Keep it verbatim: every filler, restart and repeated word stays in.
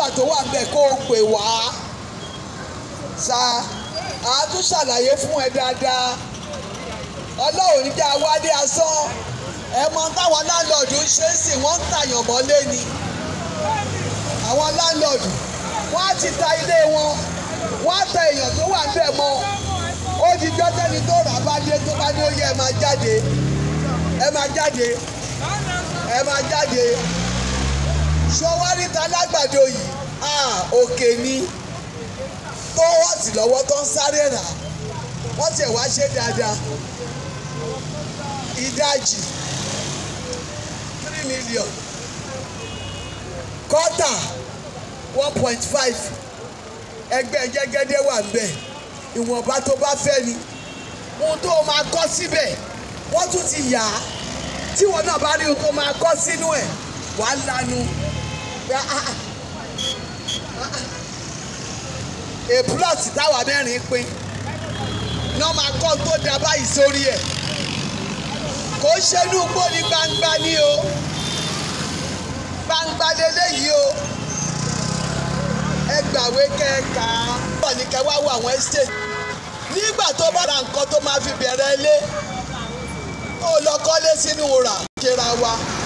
tó wà ńbẹ̀ kó o pè wá sa a tún ṣàlàyé fún ẹ dáadáa. Ọlọ́run ní kí a wálé asán. Ẹ mọ táwọn láńlọ́ọ̀dù ń ṣe é sì wọ́n ń tàyàn mọ́lé ni. Àwọn láńlọ́ọ̀dù wọ́n á ti ta ilé wọn, wọ́n á ta èèyàn tó wà ńbẹ̀ mọ́. Ó di jọ́tẹ́ni tó rà bá dé tó bá ní ó yẹ ẹ máa jáde ẹ máa jáde ẹ máa jáde. Ṣọwárí ta lágbàdo yìí òkè ni tó wọ́ọ̀tì lọ́wọ́ tó ń sáré rà wọ́n tiẹ̀ wá ṣe dáadáa. Ìdajì three million kọ́tà one point five ẹgbẹ́ jẹ́gẹ́dẹ́ wà ńbẹ̀ ìwọ̀nba tó bá fẹ́ ni ohun tó máa kọ́ síbẹ̀ wọ́n tún ti yà á tí wọn náà bá rí ohun tó máa kọ́ sínú ẹ̀ wà á lanu a plot táwa mẹ́rin pín náà máa kọ́ tó da báyìí sórí ẹ̀ kò ṣe inú igbó ní gbangba ní o gbangba lélẹ́yìí o ẹ gbàwé kẹ́ẹ̀ka bọ̀ ní kẹ́ wá wo àwọn estate nígbà tó bá ra nǹkan tó máa fi bẹ̀rẹ̀ ilé ó lọ kọ́lé sínú rà kíra wa.